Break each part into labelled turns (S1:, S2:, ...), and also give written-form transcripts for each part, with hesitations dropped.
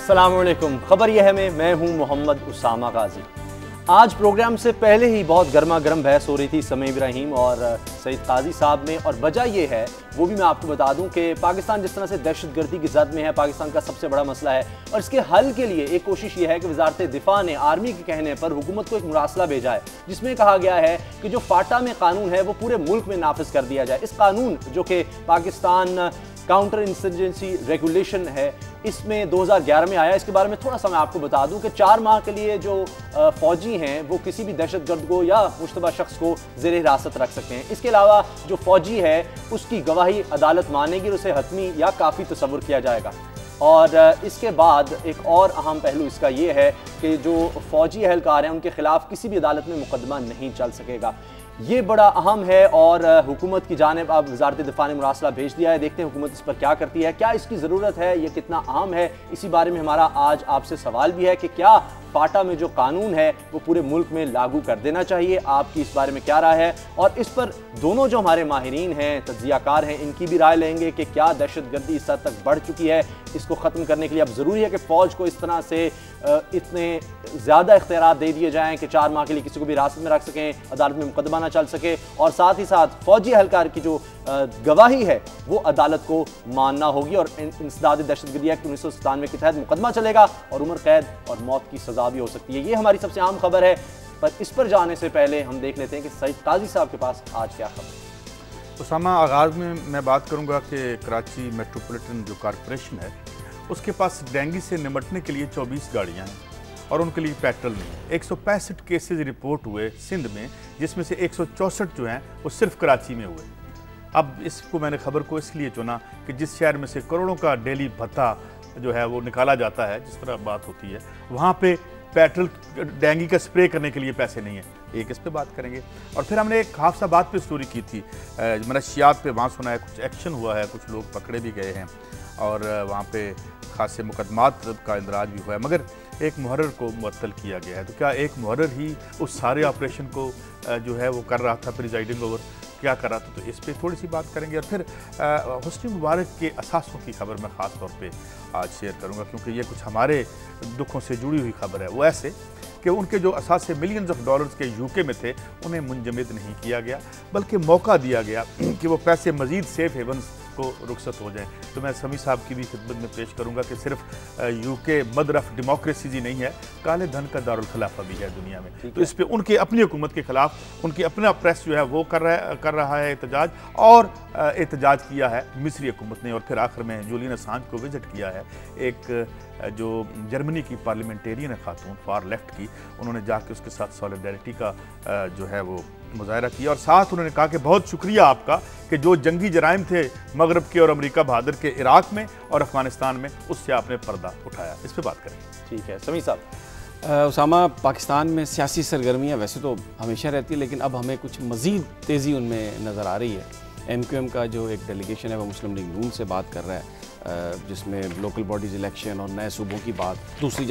S1: अस्सलामुअलैकुम। खबर यह है मैं हूं मोहम्मद उसामा गाजी। आज प्रोग्राम से पहले ही बहुत गर्मा गर्म बहस हो रही थी समी इब्राहिम और सईद काजी साहब में, और वजह यह है वो भी मैं आपको बता दूं कि पाकिस्तान जिस तरह से दहशतगर्दी की जद में है, पाकिस्तान का सबसे बड़ा मसला है, और इसके हल के लिए एक कोशिश ये है कि वजारत दिफा ने आर्मी के कहने पर हुकूमत को एक मुरासला भेजा है जिसमें कहा गया है कि जो फाटा में कानून है वो पूरे मुल्क में नाफिज कर दिया जाए। इस कानून जो कि पाकिस्तान काउंटर इंसर्जेंसी रेगुलेशन है, इसमें 2011 में आया। इसके बारे में थोड़ा सा मैं आपको बता दूं कि 4 माह के लिए जो फौजी हैं वो किसी भी दहशतगर्द को या मुश्तबा शख्स को ज़ेर हिरासत रख सकते हैं। इसके अलावा जो फौजी है उसकी गवाही अदालत मानेगी और उसे हतमी या काफ़ी तसव्वुर किया जाएगा। और इसके बाद एक और अहम पहलू इसका ये है कि जो फौजी एहलकार हैं उनके खिलाफ किसी भी अदालत में मुकदमा नहीं चल सकेगा। ये बड़ा अहम है और हुकूमत की जानिब अब वजारत दिफा ने मुरासला भेज दिया है। देखते हैं हुकूमत इस पर क्या करती है, क्या इसकी ज़रूरत है, ये कितना अहम है। इसी बारे में हमारा आज आपसे सवाल भी है कि क्या फाटा में जो कानून है वो पूरे मुल्क में लागू कर देना चाहिए। आपकी इस बारे में क्या राय है, और इस पर दोनों जो हमारे माहिरीन हैं, तज्जियाकार हैं, इनकी भी राय लेंगे कि क्या दहशतगर्दी इस हद तक बढ़ चुकी है, इसको ख़त्म करने के लिए अब ज़रूरी है कि फ़ौज को इस तरह से इतने ज़्यादा इख्तियारात दे दिए जाएँ कि 4 माह के लिए किसी को भी हिरासत में रख सकें, अदालत में मुकदमा ना चल सके, और साथ ही साथ फ़ौजी एहलकार की जो गवाही है वो अदालत को मानना होगी, और इंसदाद दहशतगर्दी एक्ट 1997 के तहत मुकदमा चलेगा और उम्र कैद और मौत की सज़ा भी हो सकती है। ये हमारी सबसे आम खबर है, पर इस पर जाने से पहले हम देख लेते हैं कि सईद काजी साहब के पास आज क्या खबर है।
S2: उसामा, आगाज़ में मैं बात करूंगा कि कराची मेट्रोपॉलिटन जो कॉरपोरेशन है उसके पास डेंगू से निपटने के लिए 24 गाड़ियाँ हैं और उनके लिए पेट्रोल नहीं। 165 केसेज रिपोर्ट हुए सिंध में, जिसमें से 164 जो हैं वो सिर्फ कराची में हुए। अब इसको मैंने खबर को इसलिए चुना कि जिस शहर में से करोड़ों का डेली भत्ता जो है वो निकाला जाता है, जिस तरह बात होती है, वहाँ पे पेट्रोल डेंगू का स्प्रे करने के लिए पैसे नहीं है। एक इस पे बात करेंगे, और फिर हमने एक हादसाबाद पे स्टोरी की थी, मनशियात पे वहाँ सुना है कुछ एक्शन हुआ है, कुछ लोग पकड़े भी गए हैं और वहाँ पे खासे मुकदमात का इंदराज भी हुआ है, मगर एक मुहर्रर को मुअत्तल किया गया है। तो क्या एक मुहर्रर ही उस सारे ऑपरेशन को जो है वो कर रहा था, प्रिजाइडिंग ओवर क्या कर रहा था? तो इस पर थोड़ी सी बात करेंगे, और फिर हुस्नी मुबारक के असासों की खबर मैं ख़ास तौर पे आज शेयर करूंगा, क्योंकि ये कुछ हमारे दुखों से जुड़ी हुई खबर है। वो ऐसे कि उनके जो असासे मिलियंस ऑफ डॉलर्स के यूके में थे उन्हें मुंजमद नहीं किया गया, बल्कि मौका दिया गया कि वो पैसे मज़ीद सेफ हेवन्स को रुखसत हो जाए। तो मैं समी साहब की भी खिदमत में पेश करूंगा कि सिर्फ यूके मदर ऑफ डेमोक्रेसी ही नहीं है, काले धन का दारुल खिलाफा भी है दुनिया में। तो इस पे उनकी अपनी हुकूमत के खिलाफ उनकी अपना प्रेस जो है वो कर रहा है एहतजाज, और एहतजाज किया है मिस्री हुकूमत ने। और फिर आखिर में जूलियन असांज को विजिट किया है एक जो जर्मनी की पार्लियामेंटेरियन है खातून फार लेफ्ट की, उन्होंने जाके उसके साथ सॉलिडारिटी का जो है वो मुजाहरा किया, और साथ उन्होंने कहा कि बहुत शुक्रिया आपका कि जो जंगी जराइम थे मगरब के और अमेरिका बहादुर के इराक में और अफगानिस्तान में, उससे आपने पर्दा उठाया। इस पर बात करें।
S1: ठीक है समी साहब।
S3: उसामा, पाकिस्तान में सियासी सरगर्मियाँ वैसे तो हमेशा रहती है, लेकिन अब हमें कुछ मज़ीद तेज़ी उनमें नज़र आ रही है। MQM का जो एक डेलीगेशन है वो मुस्लिम लीग नून से बात कर रहा है, जिसमें लोकल बॉडीज़ इलेक्शन और नए सूबों की बात। दूसरी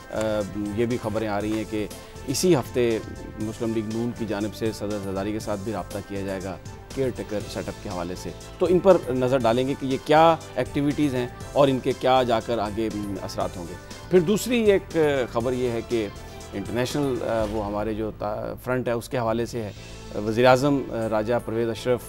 S3: जानब ये भी खबरें आ रही हैं कि इसी हफ्ते मुस्लिम लीग नून की जानिब से सदर ज़रदारी के साथ भी रब्ता किया जाएगा केयर टेकर सेटअप के हवाले से। तो इन पर नज़र डालेंगे कि ये क्या एक्टिविटीज़ हैं और इनके क्या जाकर आगे असरात होंगे। फिर दूसरी एक ख़बर ये है कि इंटरनेशनल वो हमारे जो फ्रंट है उसके हवाले से है। वज़ीर-ए-आज़म राजा परवेज़ अशरफ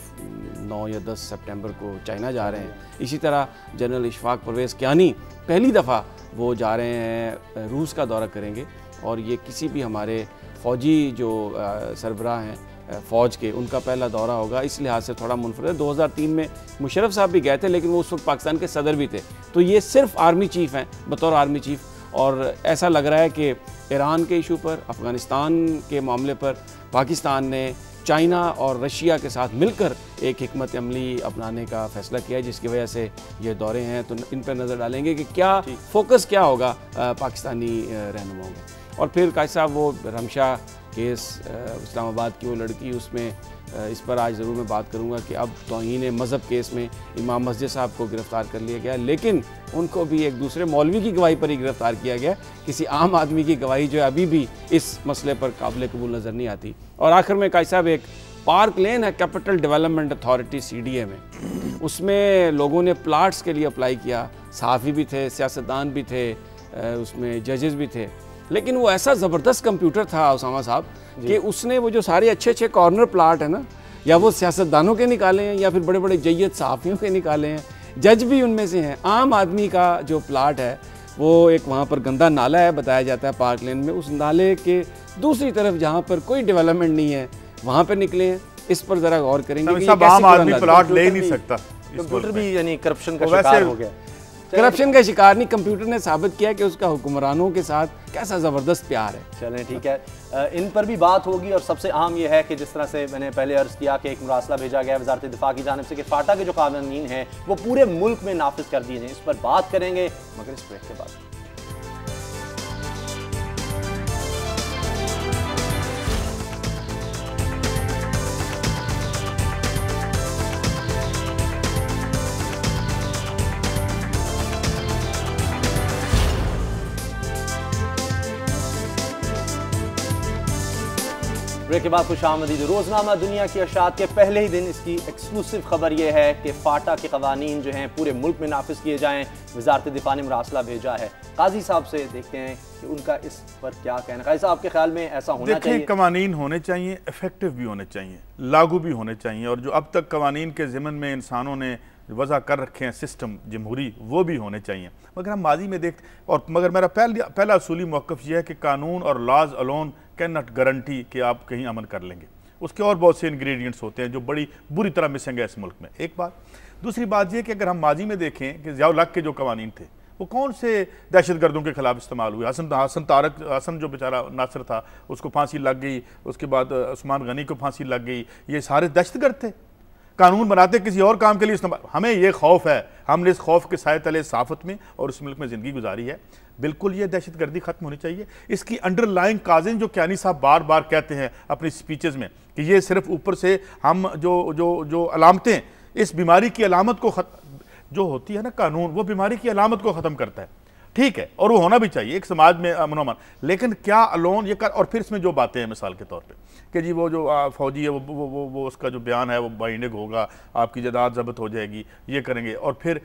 S3: 9 या 10 सितंबर को चाइना जा रहे हैं। इसी तरह जनरल इशफाक परवेज़ कियानी पहली दफ़ा वो जा रहे हैं, रूस का दौरा करेंगे, और ये किसी भी हमारे फ़ौजी जो सरबराह हैं फ़ौज के, उनका पहला दौरा होगा। इस लिहाज से थोड़ा मुनफरद है। 2003 में मुशर्रफ साहब भी गए थे, लेकिन वो उस वक्त पाकिस्तान के सदर भी थे। तो ये सिर्फ आर्मी चीफ़ हैं बतौर आर्मी चीफ़, और ऐसा लग रहा है कि ईरान के इशू पर, अफ़गानिस्तान के मामले पर पाकिस्तान ने चाइना और रशिया के साथ मिलकर एक हिकमत अमली अपनाने का फ़ैसला किया है, जिसकी वजह से ये दौरे हैं। तो इन पर नज़र डालेंगे कि क्या फोकस क्या होगा पाकिस्तानी रहनुमाओं का। और फिर कायद साहब वो रमशा केस, इस्लामाबाद की वो लड़की, उसमें इस पर आज ज़रूर मैं बात करूँगा कि अब तौहीन मज़हब केस में इमाम मस्जिद साहब को गिरफ़्तार कर लिया गया, लेकिन उनको भी एक दूसरे मौलवी की गवाही पर ही गिरफ़्तार किया गया। किसी आम आदमी की गवाही जो है अभी भी इस मसले पर काबिल कबूल नज़र नहीं आती। और आखिर में कायद साहब एक पार्क लेन है कैपिटल डेवलपमेंट अथॉरिटी CDA में, उसमें लोगों ने प्लाट्स के लिए अप्लाई किया, सहाफ़ी भी थे, सियासतदान भी थे, उसमें जजेस भी थे, लेकिन वो ऐसा ज़बरदस्त कंप्यूटर था उसामा साहब कि उसने वो जो सारे अच्छे अच्छे कॉर्नर प्लाट है ना, या वो सियासतदानों के निकाले हैं या फिर बड़े बड़े जय्यद सहाफ़ियों के निकाले हैं, जज भी उनमें से हैं। आम आदमी का जो प्लाट है वो एक वहाँ पर गंदा नाला है बताया जाता है पार्क लेन में, उस नाले के दूसरी तरफ जहाँ पर कोई डेवलपमेंट नहीं है वहाँ पर निकले हैं। इस पर ज़रा गौर करेंगे कि
S2: आम आदमी प्लाट ले ही नहीं सकता।
S1: कंप्यूटर भी यानी करप्शन का शिकार हो गया।
S3: करप्शन का शिकार नहीं, कंप्यूटर ने साबित किया कि उसका हुक्मरानों के साथ कैसा ज़बरदस्त प्यार है।
S1: चलें ठीक है, इन पर भी बात होगी। और सबसे अहम यह है कि जिस तरह से मैंने पहले अर्ज़ किया कि एक मुरासला भेजा गया वज़ारत दिफा की जानिब से कि फाटा के जो कानून हैं वो पूरे मुल्क में नाफिज कर दिए जाएं, इस पर बात करेंगे मगर इस ब्रेक के बाद। ब्रेक के बाद खुशामदीद। रोज़नामा दुनिया की अशात के पहले ही दिन इसकी एक्सक्लूसिव खबर यह है कि फाटा के कवानीन जो हैं पूरे मुल्क में नाफिज किए जाएँ। वज़ारत दिफा ने मुरासला भेजा है, काजी साहब से देखते हैं कि उनका इस पर क्या कहना। काजी साहब आपके ख्याल में ऐसा होना चाहिए?
S2: कवानीन होने चाहिए, इफेक्टिव भी होने चाहिए, लागू भी होने चाहिए, और जो अब तक कवानीन के ज़िमन में इंसानों ने वज़ा कर रखे हैं सिस्टम जमहूरी, वो भी होने चाहिए। मगर हम माजी में देखते, और मगर मेरा पहला असूली मौक़िफ़ यह है कि कानून और laws alone can not guarantee कि आप कहीं अमन कर लेंगे। उसके और बहुत से इंग्रेडिएंट्स होते हैं जो बड़ी बुरी तरह मिसिंग है इस मुल्क में, एक बात। दूसरी बात यह कि अगर हम माजी में देखें कि ज़ियाउल हक के जो कवानीन थे वो कौन से दहशत गर्दों के खिलाफ इस्तेमाल हुए। हसन जो बेचारा नासिर था उसको फांसी लग गई, उसके बाद उस्मान गनी को फांसी लग गई, ये सारे दहशत गर्द थे। कानून बनाते किसी और काम के लिए इस्तेमाल। हमें ये खौफ है, हमने इस खौफ के साए तले साफत में और इस मुल्क में ज़िंदगी गुजारी है। बिल्कुल ये दहशत गर्दी खत्म होनी चाहिए। इसकी अंडरलाइंग काज़िन जो कियानी साहब बार बार कहते हैं अपनी स्पीचेस में कि ये सिर्फ ऊपर से हम जो अलामतें, इस बीमारी की अलामत को जो होती है ना कानून, वो बीमारी की अलामत को ख़त्म करता है, ठीक है, और वो होना भी चाहिए एक समाज में अमन। लेकिन क्या अलोन ये कर, और फिर इसमें जो बातें हैं मिसाल के तौर पे कि जी वो जो फौजी है वो उसका जो बयान है वो बाइंडिंग होगा, आपकी जायदाद जब्त हो जाएगी, ये करेंगे, और फिर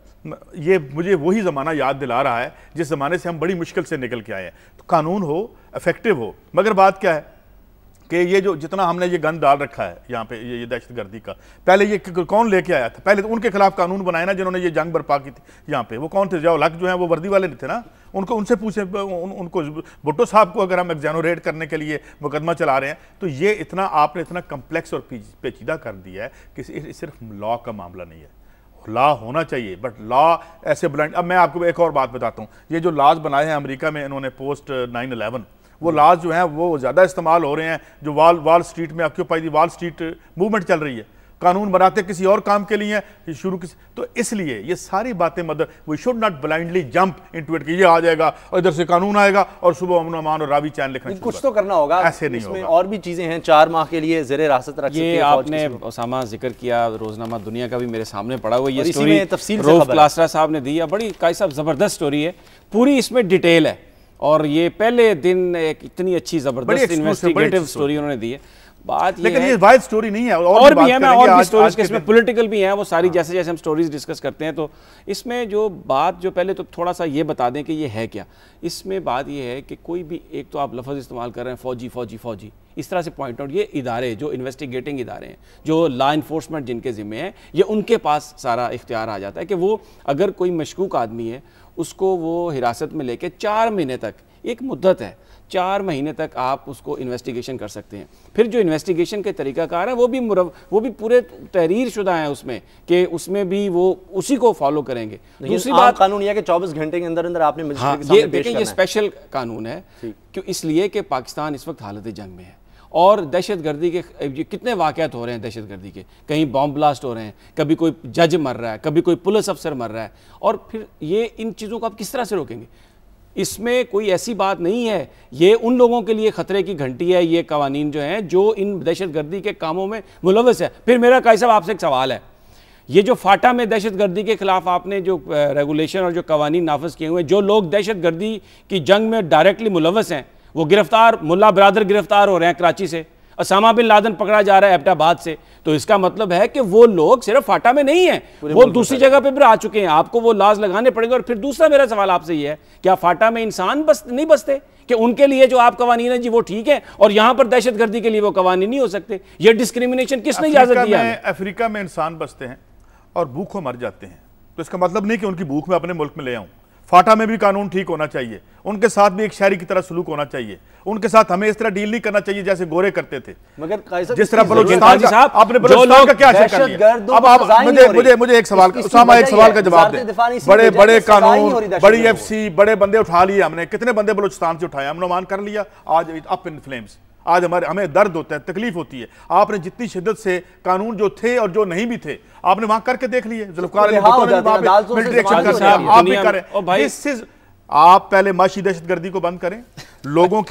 S2: ये मुझे वही ज़माना याद दिला रहा है जिस ज़माने से हम बड़ी मुश्किल से निकल के आए हैं। तो कानून हो, इफेक्टिव हो, मगर बात क्या है कि ये जो जितना हमने ये गंद डाल रखा है यहाँ पे, ये दहशत गर्दी का, पहले ये कौन लेके आया था? पहले तो उनके खिलाफ कानून बनाए ना जिन्होंने ये जंग बर्पा की थी यहाँ पे। वो कौन थे? ज़ियाउल हक जो हैं वो वर्दी वाले नहीं थे ना, उनसे पूछे, उनको भुट्टो साहब को अगर हम एग्जानोरेट करने के लिए मुकदमा चला रहे हैं तो ये इतना आपने इतना कम्प्लेक्स और पेचीदा कर दिया है कि सिर्फ लॉ का मामला नहीं है। लॉ होना चाहिए बट लॉ ऐसे ब्लाइंड। अब मैं आपको एक और बात बताता हूँ, ये जो लॉज बनाए हैं अमेरिका में इन्होंने पोस्ट 9/11, वो लॉज जो हैं वो ज़्यादा इस्तेमाल हो रहे हैं। जो वॉल स्ट्रीट में occupy the Wall Street movement चल रही है, कानून बनाते किसी और काम के लिए शुरू किसी, तो इसलिए ये सारी बातें मदर we should not blindly jump into it कि ये आ जाएगा और इधर से कानून आएगा और सुबह अमन अमान और रावी चैन लिखना।
S1: कुछ तो करना होगा,
S2: ऐसे नहीं होगा।
S1: और भी चीजें हैं, 4 माह के लिए ज़ेरे हिरासत रख सकते हैं।
S3: ये आपने उसामा जिक्र किया, रोजनामा दुनिया का भी मेरे सामने पड़ा हुआ ये स्टोरी रऊफ क्लासरा साहब ने दी है, बड़ी काई साहब जबरदस्त स्टोरी है, पूरी इसमें डिटेल है, और ये पहले दिन एक इतनी अच्छी जबरदस्त इन्वेस्टिगेटिव स्टोरी उन्होंने दी है। बात ये
S2: लेकिन ये वाइड स्टोरी नहीं है,
S3: और भी है, मैं और भी स्टोरीज के इसमें पॉलिटिकल भी हैं, वो सारी जैसे जैसे हम स्टोरीज डिस्कस करते हैं। तो इसमें जो बात जो पहले तो थोड़ा सा ये बता दें कि ये है क्या। इसमें बात ये है कि कोई भी एक तो आप लफ्ज़ इस्तेमाल कर रहे हैं फौजी फौजी फौजी, इस तरह से पॉइंट आउट, ये इदारे जो इन्वेस्टिगेटिंग इदारे हैं, जो लॉ इन्फोर्समेंट जिनके ज़िम्मे हैं, ये उनके पास सारा इख्तियार आ जाता है कि वो अगर कोई मशकूक आदमी है उसको वो हिरासत में लेके 4 महीने तक, एक मुद्दत है, 4 महीने तक आप उसको इन्वेस्टिगेशन कर सकते हैं। फिर जो इन्वेस्टिगेशन के तरीक़ाकार है वो भी पूरे तहरीर शुदा हैं उसमें, कि उसमें भी वो उसी को फॉलो करेंगे। दूसरी बात कानून यह कि 24 घंटे के अंदर अंदर आपने मजिस्ट्रेट के सामने पेश करना है। ये स्पेशल कानून है क्यों, इसलिए कि पाकिस्तान इस वक्त हालत जंग में है और दहशत गर्दी के कितने वाक़यात हो रहे हैं, दहशत गर्दी के, कहीं बॉम्ब ब्लास्ट हो रहे हैं, कभी कोई जज मर रहा है, कभी कोई पुलिस अफसर मर रहा है, और फिर ये इन चीज़ों को आप किस तरह से रोकेंगे? इसमें कोई ऐसी बात नहीं है, ये उन लोगों के लिए ख़तरे की घंटी है, ये कवानीन जो हैं जो इन दहशत गर्दी के कामों में मुलव्वस है। फिर मेरा काई साहब आपसे एक सवाल है, ये जो फाटा में दहशत गर्दी के खिलाफ आपने जो रेगुलेशन और जो कवानीन नाफिज किए हुए, जो लोग दहशत गर्दी की जंग में डायरेक्टली मुलव्वस हैं वो गिरफ्तार, मुल्ला बरादर गिरफ्तार हो रहे हैं कराची से, उसामा बिन लादेन पकड़ा जा रहा है एबटाबाद से, तो इसका मतलब है कि वो लोग सिर्फ फाटा में नहीं है, वो दूसरी जगह पे भी आ चुके हैं। आपको वो लाज लगाने पड़ेंगे। और फिर दूसरा मेरा सवाल आपसे ये है, क्या फाटा में इंसान नहीं बसते कि उनके लिए जो आप कवानीन है जी वो ठीक है और यहां पर दहशतगर्दी के लिए वो कवानीन नहीं हो सकते? ये डिस्क्रिमिनेशन किसने इजाजत दिया?
S2: अफ्रीका में इंसान बसते हैं और भूखों मर जाते हैं, तो इसका मतलब नहीं कि उनकी भूख में अपने मुल्क में ले आऊं। फाटा में भी कानून ठीक होना चाहिए, उनके साथ भी एक शहरी की तरह सलूक होना चाहिए, उनके साथ हमें इस तरह डील नहीं करना चाहिए जैसे गोरे करते थे।
S3: मगर
S2: जिस तरह बलूचिस्तान का आपने बलूचिस्तान का क्या कर लिया? अब आप मुझे एक सवाल का उसामा एक सवाल का जवाब दें। बड़े बड़े कानून, बड़ी एफसी, बड़े बंदे उठा लिए हमने, कितने बंदे बलूचिस्तान से उठाए, हमने मान कर लिया, आज अप इन फ्लेम्स। आज हमें दर्द होता है, तकलीफ होती है। आपने जितनी शिद्दत से कानून जो थे और जो नहीं भी थे आपने वहां करके देख लिए, मिलिट्री एक्शन कर दिया, आप भी करें। आप पहले माशी दहशतगर्दी को बंद करें, लोगों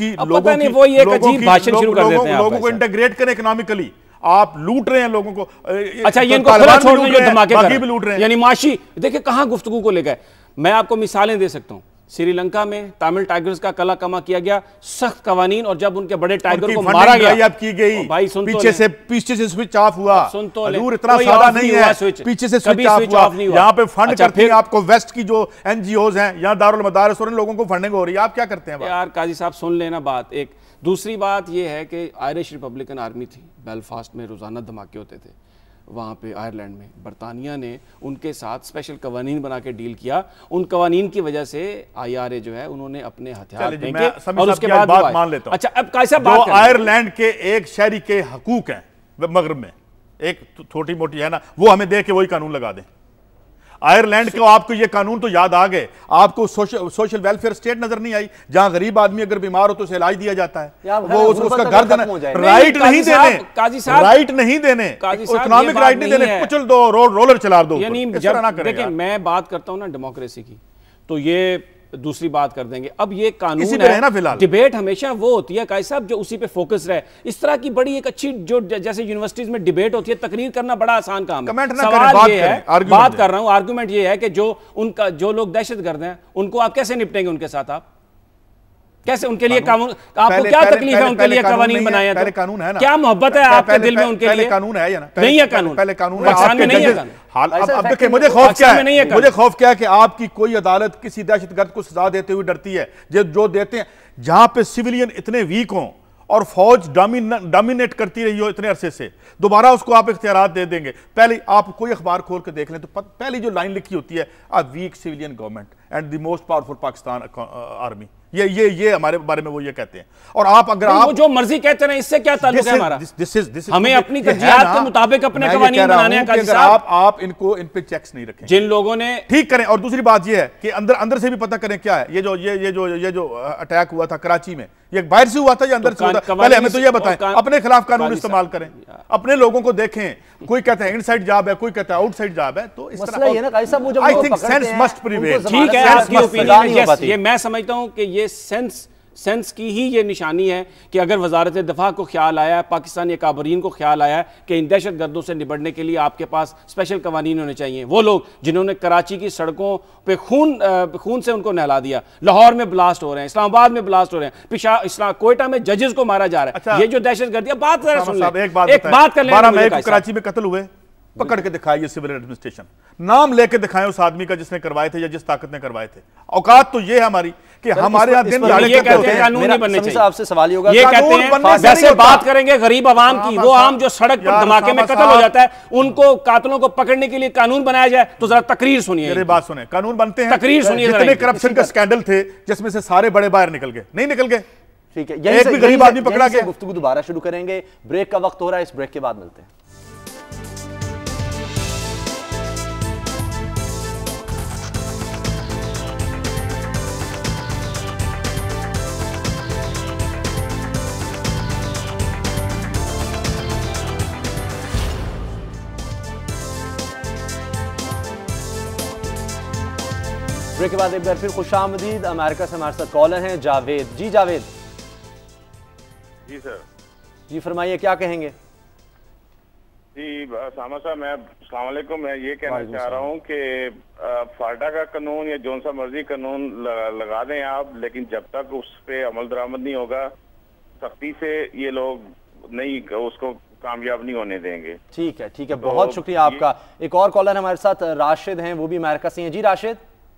S2: को इंटीग्रेट करें इकोनॉमिकली। आप लूट रहे हैं लोगों को।
S3: अच्छा, ये इनको खुला छोड़ दें जो धमाके कर रहे हैं, लूट रहे हैं, यानी माशी। देखिए कहां गुफ्तगू को लेकर, मैं आपको मिसालें दे सकता हूं। श्रीलंका में तमिल टाइगर्स का कला कमा किया गया, सख्त कवानीन, और जब उनके बड़े टाइगर को मारा गया
S2: की गई,
S3: भाई सुन
S2: पीछे से स्विच ऑफ हुआ।
S3: सुन तो
S2: हजूर इतना सादा नहीं है, पीछे से स्विच ऑफ हुआ। यहाँ पे फंड करते हैं आपको वेस्ट की जो एनजीओज हैं, यहाँ दारुल मदारिस और लोगों को फंडिंग हो रही है। आप क्या करते हैं
S3: यार? काजी साहब सुन लेना बात। एक दूसरी बात यह है कि आयरिश रिपब्लिकन आर्मी थी, बेलफास्ट में रोजाना धमाके होते थे वहाँ पे आयरलैंड में। बरतानिया ने उनके साथ स्पेशल कवानीन बना के डील किया। उन कवानीन की वजह से IRA जो है उन्होंने अपने हथियार फेंके और उसके बाद
S2: बात मान लेता हूं।
S3: अच्छा, अब कैसा
S2: बात आयरलैंड के एक शहरी के हकूक हैं मगरब में, एक छोटी मोटी है ना, वो हमें दे के वही कानून लगा दें। आयरलैंड को आपको ये कानून तो याद आ गए, आपको सोशल वेलफेयर स्टेट नजर नहीं आई, जहां गरीब आदमी अगर बीमार हो तो उसे इलाज दिया जाता है, वो उसका घर देना, राइट नहीं देने, राइट नहीं देने, इकोनॉमिक राइट नहीं देने, कुचल दो, रोलर चला दो।
S3: यानी देखिए, मैं बात करता हूं ना डेमोक्रेसी की, तो ये दूसरी बात कर देंगे। अब ये कानून है ना, फिलहाल डिबेट हमेशा वो होती है काई साहब जो उसी पे फोकस रहे। इस तरह की बड़ी एक अच्छी जो जैसे यूनिवर्सिटीज में डिबेट होती है, तकरीर करना बड़ा आसान काम है। सवाल ये है, बात कर रहा हूं, आर्गुमेंट ये है कि जो लोग दहशतगर्द हैं उनको आप कैसे निपटेंगे? उनके साथ आप कैसे उनके लिए कानून, आपको क्या तकलीफ है उनके लिए कानून बनाया?
S2: पहले कानून है ना,
S3: क्या मोहब्बत है आपके दिल में उनके लिए?
S2: कानून है या ना?
S3: नहीं है कानून,
S2: पहले कानून
S3: पाकिस्तान में नहीं है कानून।
S2: अब देखिए, मुझे खौफ क्या है, मुझे खौफ क्या है कि आपकी कोई अदालत किसी दहशतगर्द को सजा देते हुए डरती है। जो देते हैं, जहां पे सिविलियन इतने वीक हों और फौज डोमिनेट करती रही हो इतने अरसे से, दोबारा उसको आप इख्तियारात दे देंगे। पहले आप कोई अखबार खोल के देख लें तो पहली जो लाइन लिखी होती है, a weak civilian government and the most powerful Pakistan army. ये हमारे बारे में वो ये कहते हैं। और आप अगर आप
S3: जो मर्जी कहते हैं, इससे क्या ताल्लुक है हमारा? हमें अपनी तरजीहात के मुताबिक अपने कानून बनाने हैं। काजी साहब,
S2: आप इन पे चेक्स नहीं रखें,
S3: जिन लोगों ने
S2: ठीक करें। और दूसरी बात ये है कि अंदर से भी पता करें क्या है। ये जो अटैक हुआ था कराची में, ये बाहर से हुआ था या अंदर से हुआ था? पहले हमें तो ये बताएं, अपने खिलाफ कानून इस्तेमाल करें, अपने लोगों को देखें। कोई कहता है इनसाइड जॉब है, कोई कहता है आउटसाइड जॉब है, तो इस तरह I think sense must prevail.
S3: ठीक है, आपकी ओपिनियन, ये मैं समझता हूं कि ये सेंस की ही ये निशानी है कि अगर वजारत दफा को ख्याल आया, पाकिस्तानी काबरीन को ख्याल आया कि इन दहशत गर्दों से निपटने के लिए आपके पास स्पेशल कवानीन होने चाहिए। वो लोग जिन्होंने कराची की सड़कों पे खून से उनको नहला दिया, लाहौर में ब्लास्ट हो रहे हैं, इस्लामाबाद में ब्लास्ट हो रहे हैं, कोयटा में जजेस को मारा जा रहा है। अच्छा, ये जो दहशत गर्दी, बात कर ले,
S2: कराची में कत्ल हुए, पकड़ के दिखाइए सिविल एडमिनिस्ट्रेशन, नाम लेके दिखाएं उस आदमी का जिसने करवाए थे या जिस ताकत ने करवाए थे। औकात तो ये है हमारी कि हमारे यहाँ दिन
S1: आपसे सवाल होगा,
S3: ये कहते हैं जैसे बात करेंगे गरीब आवाम की, वो आम जो सड़क पर धमाके में कत्ल हो जाता है, उनको कातलों को पकड़ने के लिए कानून बनाया जाए। तो जरा तकरीर सुनिए,
S2: मेरी बात सुने, कानून बनते हैं,
S3: तकरीर सुनिए।
S2: जितने करप्शन का स्कैंडल थे जिसमें से सारे बड़े बाहर निकल गए, नहीं निकल गए,
S1: ठीक है,
S2: एक भी गरीब आदमी पकड़ा गया।
S1: गुफ्तगू दोबारा शुरू करेंगे, ब्रेक का वक्त हो रहा है, इस ब्रेक के बाद मिलते हैं। ब्रेक के बाद एक बार फिर खुशामदीद। अमेरिका से हमारे साथ कॉलर हैं जावेद जी। जावेद
S4: जी सर।
S1: जी फरमाइए, क्या कहेंगे?
S4: जी सामा साहब, अस्सलाम वालेकुम। मैं ये कहना चाह रहा हूँ कि फाटा का कानून या जौन सा मर्जी कानून लगा दें आप, लेकिन जब तक उस पर अमल दरामद नहीं होगा, सख्ती से ये लोग नहीं, उसको कामयाब नहीं होने देंगे।
S1: ठीक है, ठीक है, बहुत शुक्रिया आपका। एक और कॉलर हमारे साथ राशिद हैं, वो भी अमेरिका से हैं। जी राशिद,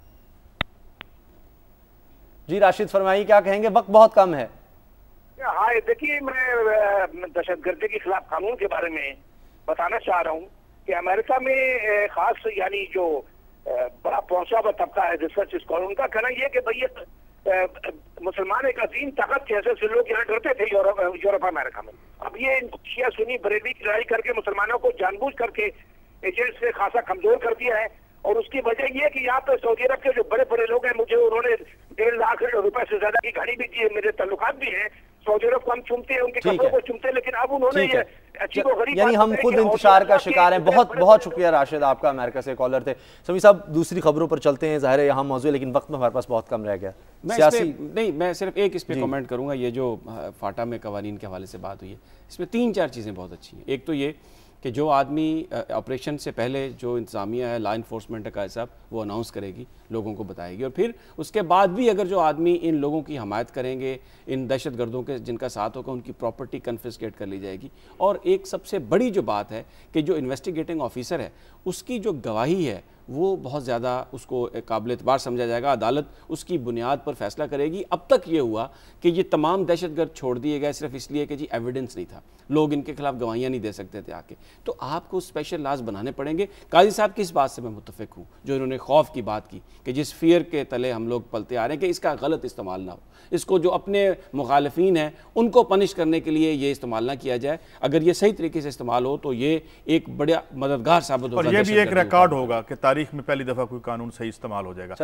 S1: जी राशिद फरमाइए, क्या कहेंगे, वक्त बहुत कम है।
S5: हाँ देखिए, मैं दहशतगर्दी के खिलाफ कानून के बारे में बताना चाह रहा हूँ कि अमेरिका में खास यानी जो बड़ा पहुंचा हुआ तबका है रिसर्च स्कॉलर, उनका कहना यह कि भाई मुसलमान एक अजीम ताकत के हैसियत से लोग यहाँ डरते थे यूरोप अमेरिका में। अब ये शिया सुन्नी बरेली की लड़ाई करके मुसलमानों को जानबूझ करके एजेंट से खासा कमजोर कर दिया है। और उसकी वजह यह कि यहाँ पे सऊदी अरब के जो बड़े बड़े लोग हैं, मुझे उन्होंने 1.5 लाख रुपए से ज्यादा की गाड़ी भी दी है, मेरे ताल्लुकात भी हैं। सऊदी अरब को हम चुमते हैं, उनके कपड़ों को चुमते हैं, लेकिन अब उन्होंने ये अच्छी को गरीब,
S1: यानी हम खुद इंतशार का शिकार हैं। बहुत बहुत शुक्रिया राशिद, आपका अमेरिका से कॉलर थे। समी साहब, दूसरी खबरों पर चलते हैं, जाहिर है यहाँ मौजूद है, लेकिन वक्त में हमारे पास बहुत कम रह गया।
S3: मैं सिर्फ एक इस पे कमेंट करूंगा। ये जो फाटा में कवानीन के हवाले से बात हुई है, इसमें 3-4 चीज़ें बहुत अच्छी हैं। एक तो ये कि जो आदमी ऑपरेशन से पहले जो इंतज़ामिया है, लॉ इन्फोर्समेंट का साहब, वो अनाउंस करेगी, लोगों को बताएगी, और फिर उसके बाद भी अगर जो आदमी इन लोगों की हमायत करेंगे, इन दहशत गर्दों के जिनका साथ होगा, उनकी प्रॉपर्टी कन्फिस्केट कर ली जाएगी। और एक सबसे बड़ी जो बात है कि जो इन्वेस्टिगेटिंग ऑफिसर है, उसकी जो गवाही है वो बहुत ज़्यादा उसको काबिल एतबार समझा जाएगा। अदालत उसकी बुनियाद पर फैसला करेगी। अब तक ये हुआ कि ये तमाम दहशतगर्द छोड़ दिए गए सिर्फ इसलिए कि जी एविडेंस नहीं था, लोग इनके खिलाफ गवाहियाँ नहीं दे सकते थे आके। तो आपको स्पेशल लॉज बनाने पड़ेंगे। काजी साहब की इस बात से मैं मुत्तफिक हूँ, जो इन्होंने खौफ की बात की कि जिस फियर के तले हम लोग पलते आ रहे हैं कि इसका गलत इस्तेमाल ना हो, इसको जो अपने मुखालिफिन हैं उनको पनिश करने के लिए ये इस्तेमाल ना किया जाए। अगर ये सही तरीके से इस्तेमाल हो तो ये एक बड़ा मददगार साबित होगा।
S2: और ये भी एक रिकॉर्ड होगा कि तारीख में पहली दफा कोई कानून सही इस्तेमाल हो जाएगा।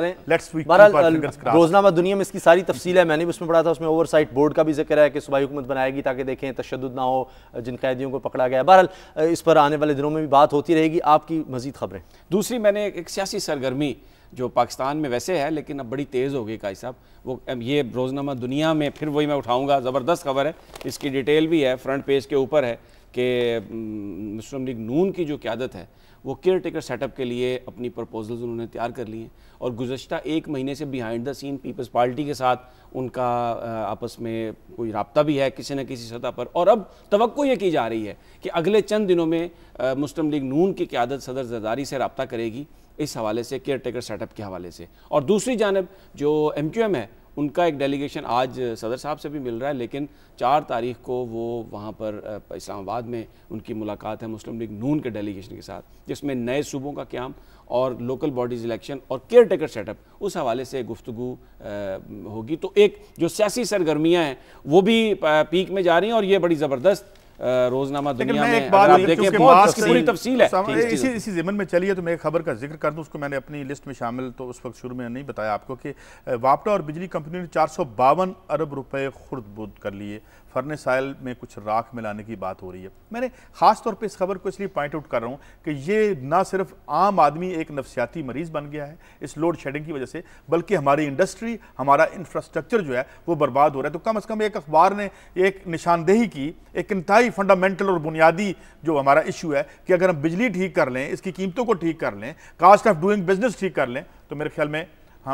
S1: रोजनामा दुनिया में इसकी सारी तफसील है, मैंने भी उसमें पढ़ा था। उसमें ओवरसाइट बोर्ड का भी जिक्र है कि सूबाई हुकूमत बनाएगी ताकि देखें तशद्दुद ना हो जिन कैदियों को पकड़ा गया। बहरहाल इस पर आने वाले दिनों में भी बात होती रहेगी। आपकी मजीद खबरें।
S3: दूसरी, मैंने एक सियासी सरगर्मी जो पाकिस्तान में वैसे है लेकिन अब बड़ी तेज़ हो गई काजी साहब, वो ये रोज़नामा दुनिया में फिर वही मैं उठाऊंगा, ज़बरदस्त खबर है, इसकी डिटेल भी है, फ्रंट पेज के ऊपर है कि मुस्लिम लीग नून की जो क़यादत है वो केयर टेकर सेटअप के लिए अपनी प्रपोजल्स उन्होंने तैयार कर ली हैं। और गुज़श्ता 1 महीने से behind the scene Peoples Party के साथ उनका आपस में कोई राब्ता भी है किसी न किसी सतह पर। और अब तवक्को ये की जा रही है कि अगले चंद दिनों में मुस्लिम लीग नून की क़यादत सदर ज़रदारी से राब्ता करेगी इस हवाले से, केयर टेकर सेटअप के हवाले से। और दूसरी जानब जो MQM है, उनका एक डेलीगेशन आज सदर साहब से भी मिल रहा है, लेकिन 4 तारीख को वो वहाँ पर इस्लामाबाद में उनकी मुलाकात है मुस्लिम लीग नून के डेलीगेशन के साथ, जिसमें नए सूबों का क़याम और लोकल बॉडीज़ इलेक्शन और केयर टेकर सेटअप उस हवाले से गुफ्तगू होगी। तो एक जो सियासी सरगर्मियाँ हैं वो भी पीक में जा रही हैं और ये बड़ी ज़बरदस्त रोजनामा दुनिया में आप देखें बहुत इसकी पूरी तफसील है।
S2: इसी ज़िमन में चलिए तो मैं एक खबर का जिक्र कर दूं, उसको मैंने अपनी लिस्ट में शामिल तो उस वक्त शुरू में नहीं बताया आपको कि वापडा और बिजली कंपनी ने 452 अरब रुपए खुर्द-बुर्द कर लिए। फर्नेस ऑयल में कुछ राख मिलाने की बात हो रही है। मैंने खास तौर पे इस खबर को इसलिए पॉइंट आउट कर रहा हूँ कि ये ना सिर्फ आम आदमी एक नफसियाती मरीज बन गया है इस लोड शेडिंग की वजह से, बल्कि हमारी इंडस्ट्री, हमारा इंफ्रास्ट्रक्चर जो है वो बर्बाद हो रहा है। तो कम से कम एक अखबार ने एक निशानदेही की, एक इंतहाई फंडामेंटल और बुनियादी जो हमारा इशू है कि अगर हम बिजली ठीक कर लें, इसकी कीमतों को ठीक कर लें, कास्ट ऑफ डूइंग बिजनेस ठीक कर लें, तो मेरे ख्याल में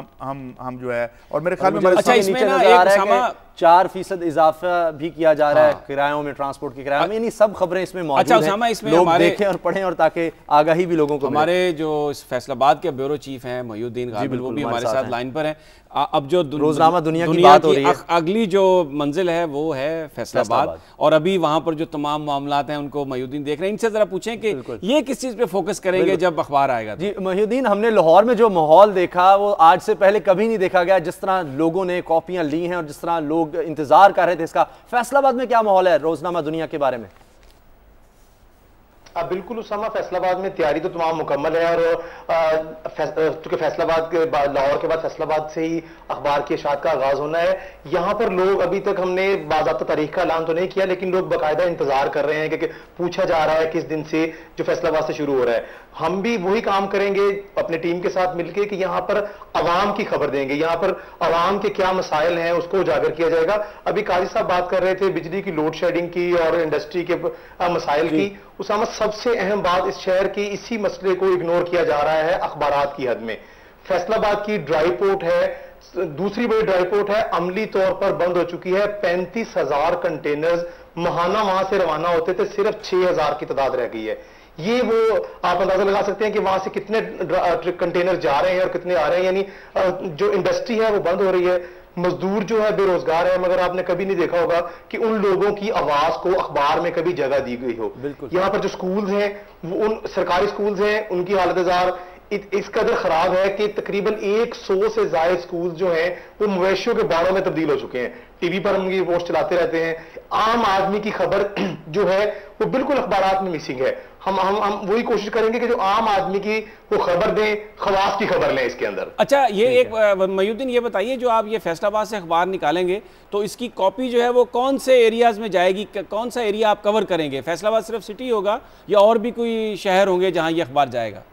S2: हम जो है, और मेरे ख्याल में
S1: अच्छा इसमें ना एक 4% इजाफा भी किया जा रहा है किरायों में, ट्रांसपोर्ट के किरायों में। इन्हीं सब खबरें इसमें मौजूद हैं,
S3: इसमें
S1: लोग देखें और पढ़ें और ताकि आगाही भी लोगों को।
S3: हमारे जो फैसलाबाद के ब्यूरो चीफ हैं मोहिउद्दीन गाबिल, वो भी हमारे साथ लाइन पर हैं। अब जो
S1: रोजनामा दुनिया की बात हो रही है,
S3: अगली जो मंजिल है वो है फैसलाबाद, और अभी वहां पर जो तमाम मामलात हैं उनको मोहिउद्दीन देख रहे हैं। इनसे जरा पूछें कि ये किस चीज पे फोकस करेंगे जब अखबार आएगा।
S1: जी मोहिउद्दीन, हमने लाहौर में जो माहौल देखा वो आज से पहले कभी नहीं देखा गया। जिस तरह लोगों ने कॉपियां ली हैं और जिस तरह लोग इंतजार कर रहे थे इसका, फैसलाबाद में क्या माहौल है रोजनामा दुनिया के बारे में?
S6: बिल्कुल उसामा, फैसलाबाद में तैयारी तो तमाम मुकम्मल है और चूंकि फैसलाबाद के बाद, लाहौर के बाद फैसलाबाद से ही अखबार की इशाअत का आगाज होना है। यहाँ पर लोग, अभी तक हमने बाज़ाब्ता तारीख का ऐलान तो नहीं किया, लेकिन लोग बाकायदा इंतजार कर रहे हैं कि पूछा जा रहा है किस दिन से जो फैसलाबाद से शुरू हो रहा है। हम भी वही काम करेंगे अपने टीम के साथ मिलकर कि यहाँ पर अवाम की खबर देंगे, यहाँ पर अवाम के क्या मसाइल हैं उसको उजागर किया जाएगा। अभी काजी साहब बात कर रहे थे बिजली की लोड शेडिंग की और इंडस्ट्री के मसाइल की। उसामा, सबसे अहम बात इस शहर की, इसी मसले को इग्नोर किया जा रहा है अखबारात की हद में। फैसलाबाद की ड्राई पोर्ट है, दूसरी बड़ी ड्राई पोर्ट है, अमली तौर पर बंद हो चुकी है। 35,000 कंटेनर्स महाना वहां से रवाना होते थे, सिर्फ 6000 की तादाद रह गई है। ये वो आप अंदाजा लगा सकते हैं कि वहां से कितने कंटेनर जा रहे हैं और कितने आ रहे हैं, यानी जो इंडस्ट्री है वो बंद हो रही है, मजदूर जो है बेरोजगार है। मगर आपने कभी नहीं देखा होगा कि उन लोगों की आवाज को अखबार में कभी जगह दी गई हो। यहाँ पर जो स्कूल्स हैं, वो उन सरकारी स्कूल्स हैं, उनकी हालत इस कदर खराब है कि तकरीबन 100 से ज्यादा स्कूल जो हैं वो मवेशियों के बाड़ों में तब्दील हो चुके हैं। टीवी पर हम ये पोस्ट चलाते रहते हैं। आम आदमी की खबर जो है वो बिल्कुल अखबारात में मिसिंग है। हम वही कोशिश करेंगे कि जो आम आदमी की वो खबर दें, खवास की खबर लें इसके अंदर।
S3: अच्छा, ये एक मयूद्दीन ये बताइए, जो आप ये फैसलाबाद से अखबार निकालेंगे तो इसकी कॉपी जो है वो कौन से एरियाज में जाएगी, कौन सा एरिया आप कवर करेंगे? फैसलाबाद सिर्फ सिटी होगा या और भी कोई शहर होंगे जहां ये अखबार जाएगा?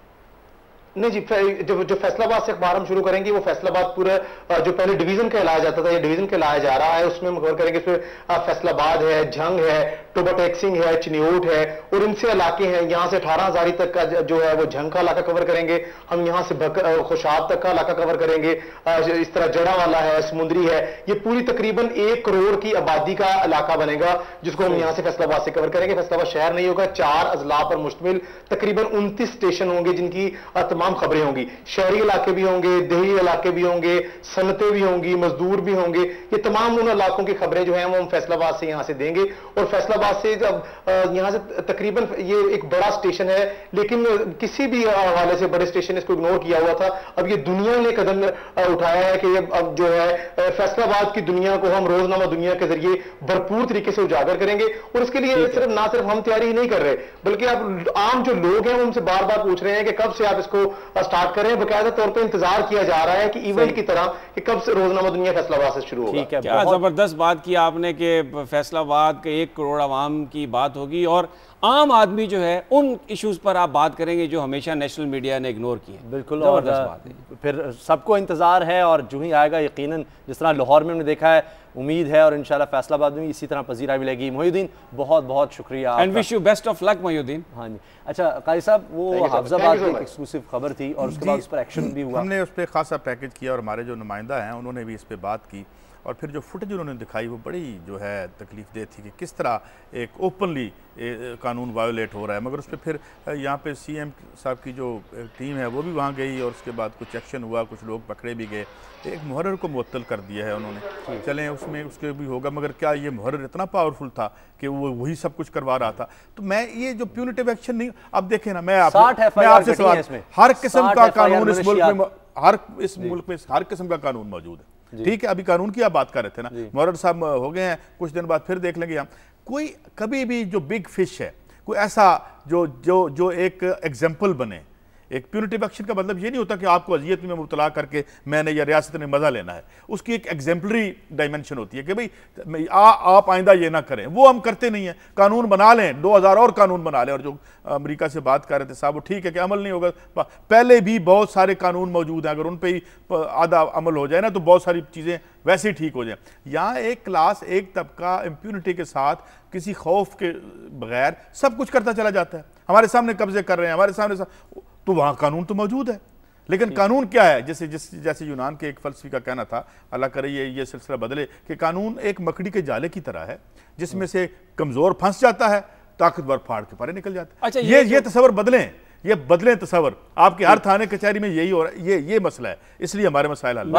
S6: नहीं जी, जो फैसलाबाद से अखबार हम शुरू करेंगे वो फैसलाबाद पूरा जो पहले डिवीजन कहलाया जाता था, ये डिवीजन कहलाया जा रहा है, उसमें हम कवर करेंगे। इसमें फैसलाबाद है, झंग है, टोबा टेक्सिंग है, चिन्योट है और इनसे इलाके हैं। यहाँ से 18 हजारी तक का जो है वो झंग का इलाका कवर करेंगे हम। यहाँ से खुशाब तक का इलाका कवर करेंगे। इस तरह जड़ा वाला है, समुद्री है, ये पूरी तकरीबन 1 करोड़ की आबादी का इलाका बनेगा जिसको हम यहाँ से फैसलाबाद से कवर करेंगे। फैसलाबाद शहर नहीं होगा, 4 अजला पर मुश्तमिल तकरीबन 29 स्टेशन होंगे जिनकी तमाम खबरें होंगी। शहरी इलाके भी होंगे, देही इलाके भी होंगे, सनतें भी होंगी, मजदूर भी होंगे। ये तमाम उन इलाकों की खबरें जो हैं वो हम फैसलाबाद से यहाँ से देंगे। और फैसलाबाद से जब यहाँ से तकरीबन ये एक बड़ा स्टेशन है, लेकिन किसी भी हवाले से बड़े स्टेशन ने इसको इग्नोर किया हुआ था। अब ये दुनिया ने कदम उठाया है कि अब जो है फैसलाबाद की दुनिया को हम रोजनामा दुनिया के जरिए भरपूर तरीके से उजागर करेंगे। और इसके लिए ना सिर्फ हम तैयारी ही नहीं कर रहे, बल्कि अब आम जो लोग हैं वो हमसे बार बार पूछ रहे हैं कि कब से आप इसको स्टार्ट करें। बकायदा तौर पे इंतजार किया जा रहा है कि इवेंट की तरह कि कब से रोजनामा दुनिया फैसलाबाद से शुरू होगा।
S3: क्या जबरदस्त बात की आपने कि फैसलाबाद के 1 करोड़ आवाम की बात होगी और आम आदमी जो है उन इश्यूज पर आप बात करेंगे जो हमेशा नेशनल मीडिया ने इग्नोर किए।
S1: बिल्कुल, और फिर सबको इंतजार है और जो ही आएगा यकीनन, जिस तरह लाहौर में हमने देखा है, उम्मीद है और इंशाल्लाह फैसलाबाद में इसी तरह पजीराई मिलेगी। मोहिउद्दीन, बहुत बहुत शुक्रिया
S3: and wish you best of luck Mohiuddin.
S1: हाँ जी। अच्छा काजी साहब, वो हफ्जाबाद की एक एक्सक्लूसिव खबर थी और उसके बाद उस पर एक्शन भी हुआ।
S2: हमने उस पर खासा पैकेज किया और हमारे जो नुमाइंदा हैं उन्होंने भी इस पर बात की और फिर जो फुटेज उन्होंने दिखाई वो बड़ी जो है तकलीफ दे थी कि किस तरह एक ओपनली कानून वायोलेट हो रहा है। मगर उस पर फिर यहाँ पे सीएम साहब की जो टीम है वो भी वहाँ गई और उसके बाद कुछ एक्शन हुआ, कुछ लोग पकड़े भी गए। एक मुहर्रिर को मुअत्तल कर दिया है उन्होंने, चलें उसमें उसके भी होगा। मगर क्या ये मुहर्रिर इतना पावरफुल था कि वो वही सब कुछ करवा रहा था? तो मैं ये जो प्यूनिटिव एक्शन नहीं, अब देखें ना, मैं आपसे सवाल, हर किस्म का कानून इस मुल्क में, इस मुल्क में हर किस्म का कानून मौजूद है। ठीक है, अभी कानून की आप बात कर रहे थे ना, मुहर्रिर साहब हो गए हैं, कुछ दिन बाद फिर देख लेंगे हम। कोई कभी भी जो बिग फिश है, कोई ऐसा जो एक एग्जाम्पल बने। एक प्यूनिटिव एक्शन का मतलब ये नहीं होता कि आपको अजियत में मुबतला करके मैंने या रियासत ने मजा लेना है। उसकी एक एग्जाम्पलरी डायमेंशन होती है कि भाई आप आइंदा ये ना करें। वो हम करते नहीं है। कानून बना लें, 2000 और कानून बना लें। और जो अमेरिका से बात कर रहे थे साहब, वो ठीक है कि अमल नहीं होगा, पहले भी बहुत सारे कानून मौजूद हैं, अगर उन पर ही आधा अमल हो जाए ना तो बहुत सारी चीज़ें वैसे ही ठीक हो जाए। यहाँ एक क्लास, एक तबका इम्प्यूनिटी के साथ किसी खौफ के बगैर सब कुछ करता चला जाता है। हमारे सामने कब्जे कर रहे हैं, हमारे सामने तो वहाँ कानून तो मौजूद है, लेकिन कानून क्या है? जैसे यूनान के एक फलसफी का कहना था, अल्लाह करे ये सिलसिला बदले, कि कानून एक मकड़ी के जाले की तरह है जिसमें से कमजोर फंस जाता है, ताकतवर फाड़ के परे निकल जाता है। अच्छा, ये तस्वर बदलें, ये बदलें तस्वर। आपके हर थाने कचहरी में यही हो रहा है, ये मसला है, इसलिए हमारे मसाइल हल।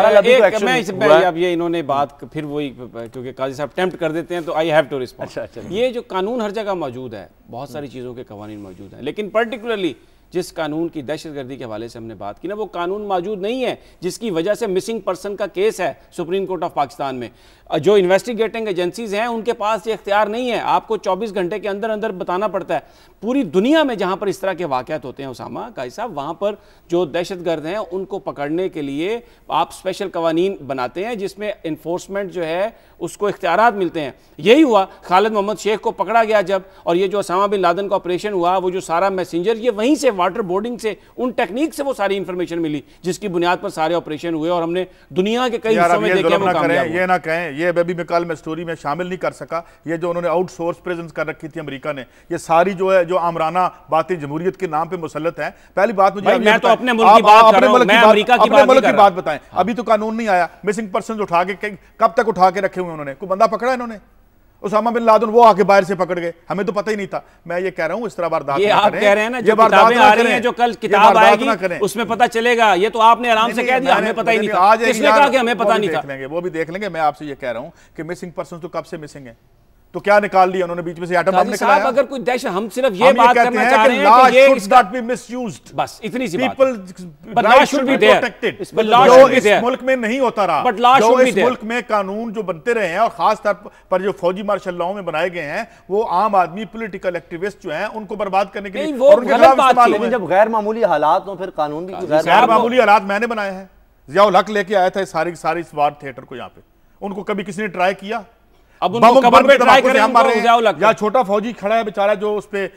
S3: अब ये इन्होंने बात फिर वही, क्योंकि काजी साहब टेम्प्ट कर देते हैं तो आई हैव टू रिस्पॉन्ड। ये जो कानून हर जगह मौजूद है, बहुत सारी चीज़ों के कवानीन मौजूद हैं, लेकिन पर्टिकुलरली जिस कानून की दहशतगर्दी के हवाले से हमने बात की ना, वो कानून मौजूद नहीं है, जिसकी वजह से मिसिंग पर्सन का केस है सुप्रीम कोर्ट ऑफ पाकिस्तान में। जो इन्वेस्टिगेटिंग एजेंसीज हैं उनके पास ये इख्तियार नहीं है, आपको 24 घंटे के अंदर अंदर बताना पड़ता है। पूरी दुनिया में जहां पर इस तरह के वाक़यात होते हैं उसामा काजी साहब, वहां पर जो दहशतगर्द हैं उनको पकड़ने के लिए आप स्पेशल कवानीन बनाते हैं जिसमें इन्फोर्समेंट जो है उसको इख्तियारात मिलते हैं। यही हुआ, खालिद मोहम्मद शेख को पकड़ा गया जब, और ये जो उसामा बिन लादेन का ऑपरेशन हुआ, वो जो सारा मैसेंजर, ये वहीं से वाटर बोर्डिंग से, उन टेक्निक से वो सारी इंफॉर्मेशन मिली जिसकी बुनियाद पर सारे ऑपरेशन हुए। और हमने दुनिया के कई हिस्सों में देखे।
S2: ये ना कहें, ये बेबी में कल मैं स्टोरी में शामिल नहीं कर सका, ये जो उन्होंने आउटसोर्स प्रेजेंस कर रखी थी अमेरिका ने, ये सारी जो है जो आमराना बातें जमहूरियत के नाम पे मुसल्लत है। पहली बात मुझे,
S3: मैं तो अपने मुल्क की बात कर रहा हूं, मैं अमेरिका की बात
S2: बताएं। अभी तो कानून नहीं आया, मिसिंग पर्सन उठा के कब तक उठा के रखे हुए उन्होंने? कोई बंदा पकड़ा इन्होंने? उसामा बिन लादेन वो आके बाहर से पकड़ गए, हमें तो पता ही नहीं था। मैं ये कह रहा हूं इस तरह वारदात
S3: ये आप कह रहे हैं ना, जो किताबें आ रही हैं, जो कल किताब आएगी उसमें पता चलेगा, ये तो आपने आराम से कह दिया, हमें पता ही नहीं था। किसने कहा कि हमें पता नहीं था?
S2: वो भी देख लेंगे। मैं आपसे ये कह रहा हूं कि मिसिंग पर्सन तो कब से मिसिंग है, तो क्या निकाल लिया उन्होंने बीच में से एटम बम निकाला?
S3: अगर कोई दहशत, हम सिर्फ ये बात करना चाह रहे हैं कि ये
S2: should not be misused,
S3: बस इतनी सी बात।
S2: People rights should be protected, जो इस मुल्क में नहीं होता रहा, जो इस मुल्क में कानून जो बनते रहे हैं और खास तौर पर जो फौजी मार्शल लॉ में बनाए गए हैं, वो आम आदमी पॉलिटिकल एक्टिविस्ट जो हैं उनको बर्बाद करने के लिए,
S1: लेकिन जब गैर मामूली हालात हो फिर कानून भी
S2: गैर मामूली हालात मैंने बनाए हैं। जियाउल हक लेके आया था सारी वार थिएटर को यहाँ पे, उनको कभी किसी ने ट्राई किया?
S3: अब उनको कबर पे ट्राई करें,
S2: या छोटा फौजी खड़ा है बेचारा जो उस पे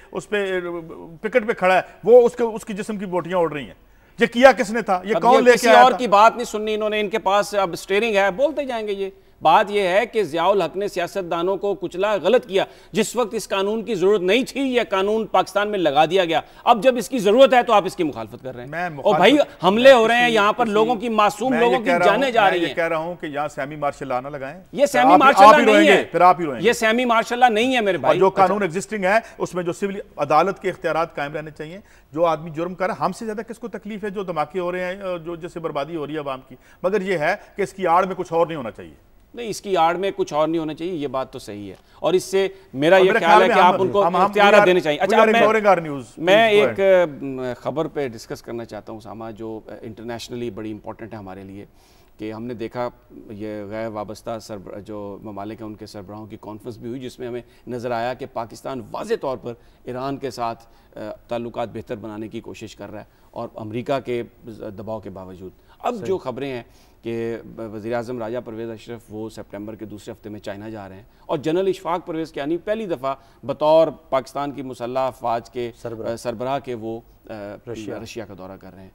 S2: पिकेट पे खड़ा है, वो उसकी जिस्म की बोटियां उड़ रही हैं। ये किया किसने था? ये कौन लेके आया?
S3: और की बात नहीं सुननी इन्होंने, इनके पास अब स्टीयरिंग है, बोलते जाएंगे। ये बात यह है कि जियाउल हक ने सियासतदानों को कुचला, गलत किया। जिस वक्त इस कानून की जरूरत नहीं थी, यह कानून पाकिस्तान में लगा दिया गया। अब जब इसकी जरूरत है तो आप इसकी मुखालफत कर रहे हैं। और भाई हमले हो रहे हैं यहाँ पर, लोगों की मासूम लोगों की जाने जा रही हैं।
S2: कह रहा हूं कि यहाँ सेमी मार्शल लॉ ना लगाएं।
S3: ये सेमी मार्शल लॉ नहीं है,
S2: फिर आप ही रोएंगे।
S3: ये सेमी मार्शल लॉ नहीं है मेरे भाई।
S2: जो कानून एग्जिस्टिंग है उसमें जो सिविल अदालत के इख्तियारात कायम रहने चाहिए। जो आदमी जुर्म कर रहा है, हमसे ज्यादा किसको तकलीफ है जो धमाके हो रहे हैं, जो जैसे बर्बादी हो रही है अवाम की, मगर ये है कि इसकी आड़ में कुछ और नहीं होना चाहिए।
S3: नहीं, इसकी आड़ में कुछ और नहीं होना चाहिए, ये बात तो सही है। और इससे मेरा ये ख्याल है कि आप उनको इख्तियार देने चाहिए। अच्छा, मैं एक खबर पे डिस्कस करना चाहता हूँ सामा, जो इंटरनेशनली बड़ी इंपॉर्टेंट है हमारे लिए, कि हमने देखा ये गैर वाबस्ता जो ममालिक हैं उनके सरबराहों की कॉन्फ्रेंस भी हुई, जिसमें हमें नज़र आया कि पाकिस्तान वाज़े तौर पर ईरान के साथ ताल्लुकात बेहतर बनाने की कोशिश कर रहा है, और अमेरिका के दबाव के बावजूद। अब जो खबरें हैं कि वज़ीर-ए-आज़म राजा परवेज़ अशरफ वो सितंबर के दूसरे हफ्ते में चाइना जा रहे हैं, और जनरल इशफाक परवेज़ कियानी पहली दफ़ा बतौर पाकिस्तान की मुसल्लह अफ़वाज के सरबराह के वो रशिया का दौरा कर रहे हैं।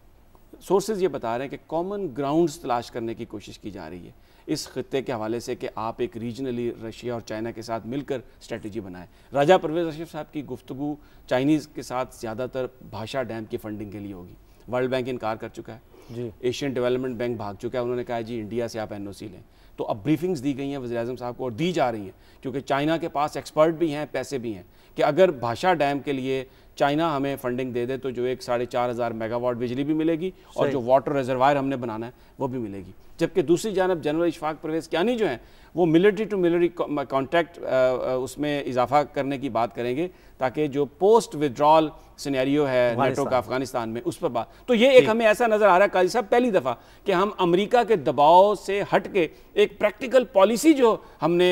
S3: सोर्सेज ये बता रहे हैं कि कॉमन ग्राउंड्स तलाश करने की कोशिश की जा रही है इस खत्ते के हवाले से कि आप एक रीजनली रशिया और चाइना के साथ मिलकर स्ट्रेटजी बनाएं। राजा परवेज़ अशरफ साहब की गुफ्तगू चाइनीज़ के साथ ज़्यादातर भाषा डैम की फंडिंग के लिए होगी। वर्ल्ड बैंक इनकार कर चुका है जी, एशियन डेवलपमेंट बैंक भाग चुका है, उन्होंने कहा है जी इंडिया से आप एनओसी लें। तो अब ब्रीफिंग्स दी गई हैं वज़ीर-ए-आज़म साहब को, और दी जा रही हैं, क्योंकि चाइना के पास एक्सपर्ट भी हैं, पैसे भी हैं, कि अगर भाषा डैम के लिए चाइना हमें फंडिंग दे दे तो जो 4,500 मेगावाट बिजली भी मिलेगी, और जो वाटर रिजर्वायर हमने बनाना है वो भी मिलेगी। जबकि दूसरी जानब जनरल इशफाक परवेज़ कियानी जो हैं वो मिलिट्री टू मिलिट्री कॉन्टैक्ट उसमें इजाफा करने की बात करेंगे, ताकि जो पोस्ट विड्रॉल सिनेरियो है नेटो का अफगानिस्तान में, उस पर बात। तो ये एक हमें ऐसा नजर आ रहा है काजी साहब पहली दफा कि हम अमेरिका के दबाव से हट के एक प्रैक्टिकल पॉलिसी जो हमने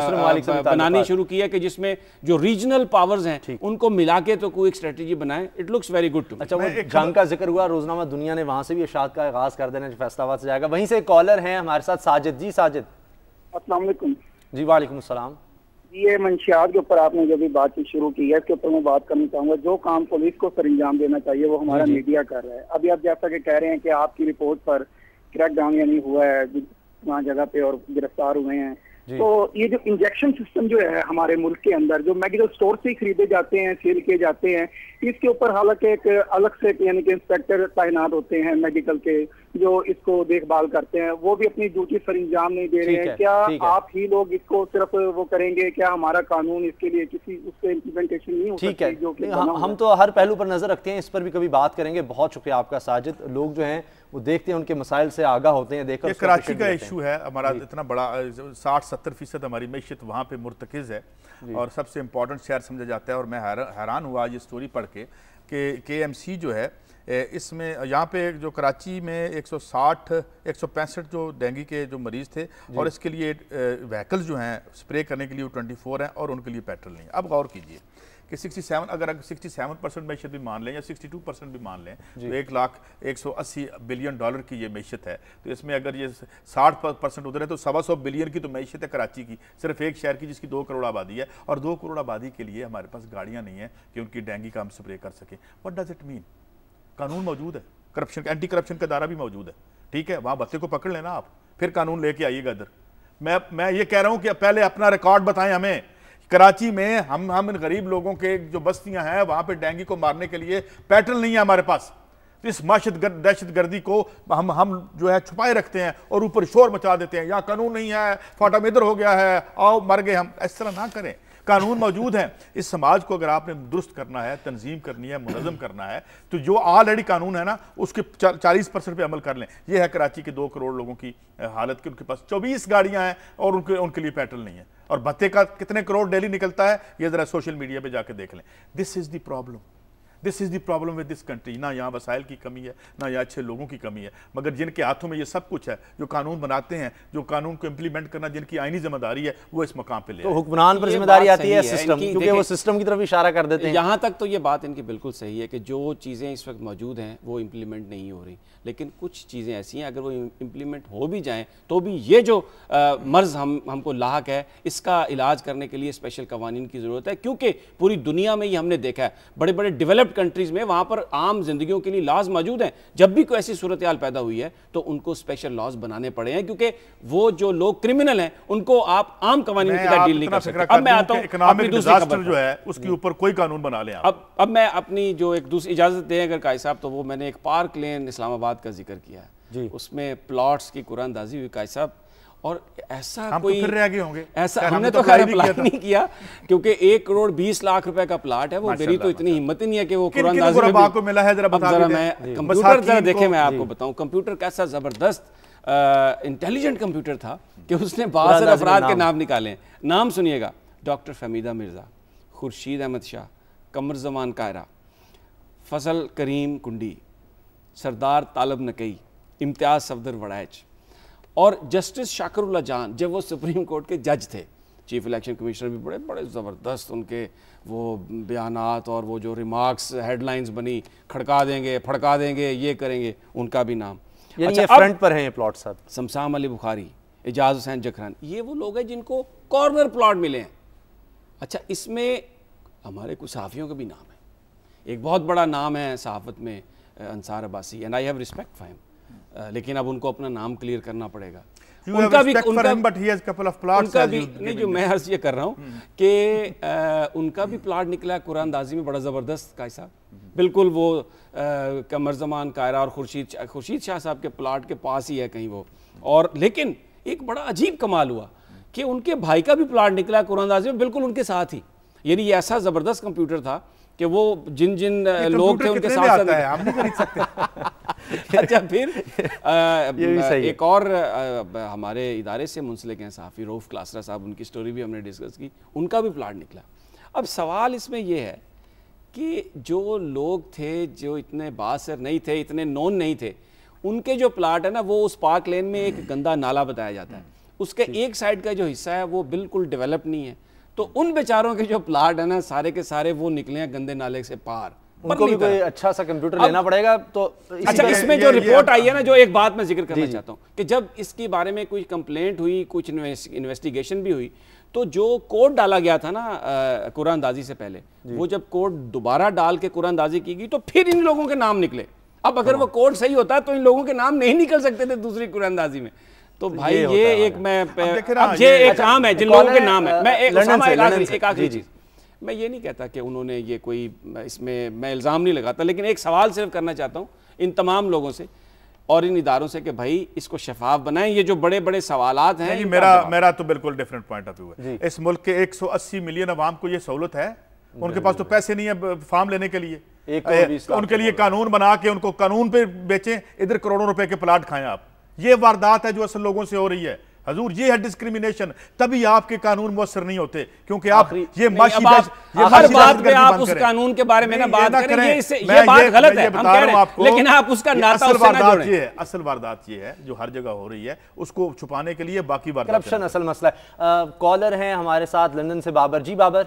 S3: बनानी शुरू की है, कि जिसमें जो रीजनल पावर्स हैं उनको मिला के तो कोई एक स्ट्रेटेजी बनाए। It looks very good to me.
S1: अच्छा, वो जंग का जिक्र हुआ, रोजनामा दुनिया ने वहां से भी इरशाद का आगाज कर देना जो फैसलाबाद से जाएगा। वहीं से कॉलर हैं हमारे साथ साजिद। जी साजिद।
S5: अस्सलाम वालेकुम।
S1: जी वालेकुम सलाम।
S5: ये मंशियात के ऊपर आपने जो भी बातचीत शुरू की है इसके ऊपर मैं बात करना चाहूंगा। जो काम पुलिस को सरंजाम देना चाहिए वो हमारा मीडिया कर रहा है। अभी आप जैसा कि कह रहे हैं कि आपकी रिपोर्ट पर क्रैकडाउन यानी हुआ है वहाँ जगह पे और गिरफ्तार हुए हैं, तो ये जो इंजेक्शन सिस्टम जो है हमारे मुल्क के अंदर जो मेडिकल स्टोर से खरीदे जाते हैं, सेल किए जाते हैं, इसके ऊपर हालांकि एक अलग से यानी कि इंस्पेक्टर तैनात होते हैं मेडिकल के जो इसको देखभाल करते हैं, वो भी अपनी ड्यूटी सरंजाम नहीं दे रहे हैं। क्या आप ही लोग इसको सिर्फ वो करेंगे? क्या हमारा कानून इसके लिए किसी उसके इम्प्लीमेंटेशन नहीं हो सकती? जो कि
S1: हम तो हर पहलू पर नजर रखते हैं, इस पर भी कभी बात करेंगे। बहुत शुक्रिया आपका साजिद। लोग जो हैं वो देखते हैं, उनके मसाइल से आगाह होते हैं। देखकर
S2: कराची का इशू है हमारा इतना बड़ा, 60-70% हमारी मैशत वहाँ पे मुर्तकिज़ है और सबसे इम्पोर्टेंट शहर समझा जाता है। और मैं हैरान हुआ ये स्टोरी पढ़ के कि KMC जो है इसमें यहाँ पे जो कराची में 165 जो डेंगू के जो मरीज़ थे, और इसके लिए व्हीकल्स जो हैं स्प्रे करने के लिए 24 हैं और उनके लिए पेट्रोल नहीं है। अब गौर कीजिए कि 67 अगर 67% मैशत भी मान लें या 62% भी मान लें तो $1,180 बिलियन की ये मैशत है। तो इसमें अगर ये 60% उधर है तो 125 बिलियन की तो मैशत है कराची की, सिर्फ एक शहर की जिसकी 2 करोड़ आबादी है, और 2 करोड़ आबादी के लिए हमारे पास गाड़ियाँ नहीं हैं कि उनकी डेंगू का हम स्प्रे कर सकें। What does it mean? कानून मौजूद है, करप्शन एंटी करप्शन का दायरा भी मौजूद है, ठीक है, वहाँ बच्चे को पकड़ लेना आप, फिर कानून लेके आइएगा इधर। मैं ये कह रहा हूँ कि पहले अपना रिकॉर्ड बताएं हमें। कराची में हम इन गरीब लोगों के जो बस्तियां हैं वहां पे डेंगू को मारने के लिए पेट्रोल नहीं है हमारे पास, इस दहशत गर्दी को हम जो है छुपाए रखते हैं और ऊपर शोर मचा देते हैं, या कानून नहीं है, फाटा में इधर हो गया है, आओ मर गए हम। इस तरह ना करें, कानून मौजूद है। इस समाज को अगर आपने दुरुस्त करना है, तंजीम करनी है, मुनज़्ज़म करना है, तो जो ऑलरेडी कानून है ना उसके 40% पे अमल कर लें। ये है कराची के 2 करोड़ लोगों की हालत कि उनके पास 24 गाड़ियां हैं और उनके लिए पेट्रोल नहीं है, और भत्ते का कितने करोड़ डेली निकलता है ये जरा सोशल मीडिया पे जाके देख लें। This is the problem, this is the problem with this country. ना यहाँ वसाइल की कमी है, ना यहाँ अच्छे लोगों की कमी है, मगर जिनके हाथों में ये सब कुछ है, जो कानून बनाते हैं, जो कानून को इम्प्लीमेंट करना जिनकी आईनी जिम्मेदारी है, वो इस मकाम पे ले।
S1: तो हुक्मरान पर जिम्मेदारी आती है सिस्टम, क्योंकि वो सिस्टम की तरफ इशारा कर देते हैं।
S3: यहाँ तक तो ये बात इनकी बिल्कुल सही है कि जो चीज़ें इस वक्त मौजूद हैं वो इम्प्लीमेंट नहीं हो रही, लेकिन कुछ चीज़ें ऐसी हैं अगर वो इम्प्लीमेंट हो भी जाएँ तो भी ये जो मर्ज़ हमको लाहक है, इसका इलाज करने के लिए स्पेशल कवानीन की ज़रूरत है। क्योंकि पूरी दुनिया में ये हमने देखा है, बड़े बड़े डेवलप्ड कंट्रीज़ में वहाँ पर आम जिंदगियों के लिए लॉज मौजूद हैं। जब भी कोई ऐसी सूरत हाल पैदा हुई है तो उनको स्पेशल लॉज बनाने पड़े हैं, क्योंकि वो जो लोग क्रिमिनल हैं उनको आप आम कानून के साथ डील नहीं कर सकते। अब मैं आता हूँ
S2: इकोनॉमिक डिजास्टर जो है उसके ऊपर कोई कानून बना लें आप।
S3: अब मैं अपनी जो एक दूसरी इजाजत दें अगर काई साहब, तो वो मैंने एक पार्क लेन इस्लामाबाद का जिक्र किया है, उसमें प्लॉट्स की कुरानदाजी हुई काई साहब, और ऐसा कोई
S2: तो फिर रह गए होंगे,
S3: ऐसा हमने तो खैर अप्लाई नहीं किया, क्योंकि 1 करोड़ 20 लाख रुपए का प्लाट है वो। मेरी तो इतनी हिम्मत ही नहीं है कि वो कुरानदाजी में
S2: आपको मिला है। जरा
S3: मैं कंप्यूटर जरा देखें, मैं आपको बताऊं कंप्यूटर कैसा जबरदस्त इंटेलिजेंट कंप्यूटर था कि उसने 62 अफराद के नाम निकाले। नाम सुनिएगा, डॉक्टर फहमीदा मिर्जा, खुर्शीद अहमद शाह, कमर जमान कायरा, फजल करीम कुंडी, सरदार तालब नकई, इम्तियाज सफदर वड़ैच और जस्टिस शाकरुल्लाह जान, जब वो सुप्रीम कोर्ट के जज थे। चीफ इलेक्शन कमिश्नर भी बड़े बड़े ज़बरदस्त उनके वो बयानात और वो जो रिमार्क्स हेडलाइंस बनी, खड़का देंगे, फड़का देंगे, ये करेंगे, उनका भी नाम।
S1: अच्छा, फ्रंट पर हैं प्लॉट साहब।
S3: शमसाम अली बुखारी, एजाज हुसैन जखरन, ये वो लोग हैं जिनको कॉर्नर प्लॉट मिले हैं। अच्छा, इसमें हमारे कुछ सहाफ़ियों का भी नाम है। एक बहुत बड़ा नाम है सहाफ़त में Ansar Abbasi, and I have respect for him, लेकिन अब उनको अपना नाम क्लियर करना पड़ेगा। उनका भी नहीं, जो मैं अर्ज ये कर रहा हूँ कि उनका भी प्लाट निकला है कुरानदाजी में बड़ा ज़बरदस्त काई साहब, बिल्कुल वो कमर जमान कायरा और खुर्शीद शाह साहब के प्लाट के पास ही है कहीं वो। और लेकिन एक बड़ा अजीब कमाल हुआ कि उनके भाई का भी प्लाट निकला कुरानदाजी में बिल्कुल उनके साथ ही। यानी ये ऐसा ज़बरदस्त कंप्यूटर था कि वो जिन लोग थे उनके साथ
S2: हम नहीं खरीद सकते।
S3: अच्छा, फिर एक और हमारे इदारे से मुंसलिक हैं सहाफ़ी रऊफ़ क्लासरा साहब, उनकी स्टोरी भी हमने डिस्कस की, उनका भी प्लाट निकला। अब सवाल इसमें यह है कि जो लोग थे जो इतने बासर नहीं थे, इतने नोन नहीं थे, उनके जो प्लाट है ना वो उस पार्क लेन में एक गंदा नाला बताया जाता है, उसके एक साइड का जो हिस्सा है वो बिल्कुल डेवलप नहीं है। तो उन बेचारों के जो प्लाट है ना सारे के सारे वो निकले हैं गंदे नाले से पार।
S1: उनको भी कोई अच्छा सा कंप्यूटर लेना पड़ेगा। तो
S3: अच्छा, इसमें जो रिपोर्ट आई है ना, जो एक बात मैं जिक्र करना चाहता हूँ कि जब इसके बारे में कोई कंप्लेंट हुई, कुछ इन्वेस्टिगेशन भी हुई, तो जो कोड डाला गया था ना कुरानदाजी से पहले, वो जब कोड दोबारा डाल के कुरानदाजी की गई तो फिर इन लोगों के नाम निकले। अब अगर वो कोड सही होता तो इन लोगों के नाम नहीं निकल सकते थे दूसरी कुरानदाजी में। तो भाई ये एक मैं अब ये एक काम है जिन लोगों के नाम है। मैं एक आखिरी चीज, मैं ये नहीं कहता कि उन्होंने ये कोई, इसमें मैं इल्ज़ाम नहीं लगाता, लेकिन एक सवाल सिर्फ करना चाहता हूँ इन तमाम लोगों से और इन इदारों से कि भाई इसको शफाफ बनाएं। ये जो बड़े बड़े सवालात हैं,
S2: मेरा तो बिल्कुल डिफरेंट पॉइंट ऑफ व्यू है। इस मुल्क के 180 मिलियन अवाम को ये सहूलत है, उनके पास तो पैसे नहीं है फार्म लेने के लिए, उनके लिए कानून बना के उनको कानून पे बेचें, इधर करोड़ों रुपए के प्लाट खाएं आप। ये वारदात है जो असल लोगों से हो रही है हजूर, ये है डिस्क्रिमिनेशन। तभी आपके कानून मुअस्सर नहीं होते क्योंकि आप ये
S3: हर बात पे आप उस कानून के बारे में ना बात करें, ये बात गलत है, हम कह रहे हैं, लेकिन आप उसका नाता उससे ना जोड़ें।
S2: असल वारदात ये है जो हर जगह हो रही है, उसको छुपाने के लिए बाकी वारदात,
S1: करप्शन असल मसला है। कॉलर हैं हमारे साथ लंदन से बाबर। जी बाबर।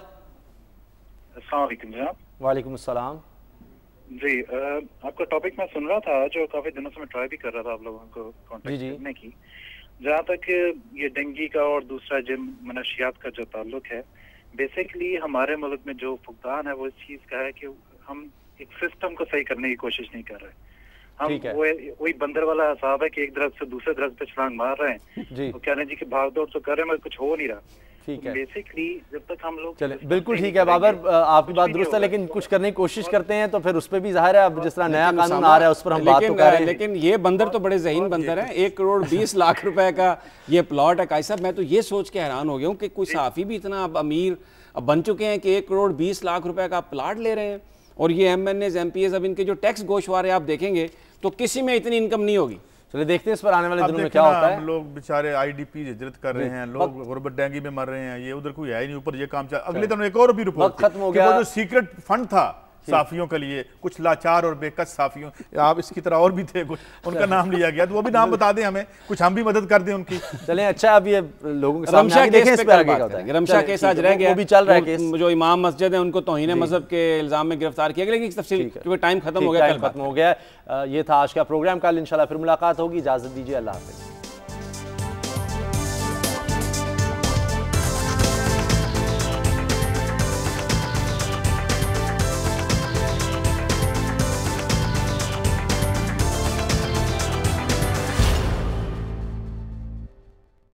S7: अस्सलाम वालेकुम जनाब।
S1: वालेकुम अस्सलाम
S7: जी। आपका टॉपिक मैं सुन रहा था, जो काफी दिनों से मैं ट्राई भी कर रहा था आप लोगों को कांटेक्ट करने की। जहाँ तक ये डेंगू का और दूसरा जिन मनशियात का जो ताल्लुक है, बेसिकली हमारे मुल्क में जो फुकदान है वो इस चीज का है कि हम एक सिस्टम को सही करने की कोशिश नहीं कर रहे। हम वही बंदर वाला हिसाब है कि एक दरख्त से दूसरे दरख्त पे छलांग मार रहे हैं, तो कह रहे हैं जी कि भाग दौड़ तो कर रहे हैं मगर कुछ हो नहीं रहा।
S1: ठीक है,
S7: बेसिकली जब तक हम लोग
S1: चले बिल्कुल ठीक है बाबर, आपकी बात दुरुस्त है, लेकिन कुछ करने की कोशिश करते हैं तो फिर उस पर भी जाहिर है अब जिस तरह नया कानून आ रहा है उस पर हम बात तो कर रहे हैं।
S3: लेकिन ये बंदर तो बड़े ज़हीन बंदर है। 1 करोड़ 20 लाख रुपए का ये प्लॉट है। काई साहब, मैं तो ये सोच के हैरान हो गया हूँ कि कोई सहाफ़ी भी इतना अब अमीर अब बन चुके हैं कि 1 करोड़ 20 लाख रुपए का प्लाट ले रहे हैं। और ये MNAs MPs अब इनके जो टैक्स गोशवारे आप देखेंगे तो किसी में इतनी इनकम नहीं होगी।
S1: चलिए देखते हैं इस पर आने वाले दिनों में क्या होता है।
S2: लोग बेचारे IDP हिजरत कर रहे हैं, लोग गुर्बत डेंगी में मर रहे हैं, ये उधर कोई है ही नहीं, ऊपर ये काम चल। अगले दिन एक और भी रिपोर्ट
S1: खत्म हो गया,
S2: वो जो सीक्रेट फंड था साफियों के लिए, कुछ लाचार और बेकस साफियों, आप इसकी तरह और भी थे कुछ, उनका नाम लिया गया, तो वो भी नाम बता दें हमें, कुछ हम भी मदद कर दें उनकी।
S1: चलें अच्छा, अब ये लोगों के
S3: सामने
S1: रमशा केस पे
S3: आगे क्या होता है। रमशा केस आज रह गया,
S1: वो भी चल रहा है केस।
S3: जो इमाम मस्जिद है उनको तौहीन मजहब के इल्जाम में गिरफ्तार किया गया, लेकिन तफसील क्योंकि टाइम खत्म हो गया,
S1: खत्म हो गया। ये था आज का प्रोग्राम, कल इंशाल्लाह फिर मुलाकात होगी। इजाजत दीजिए, अल्लाह हाफिज़।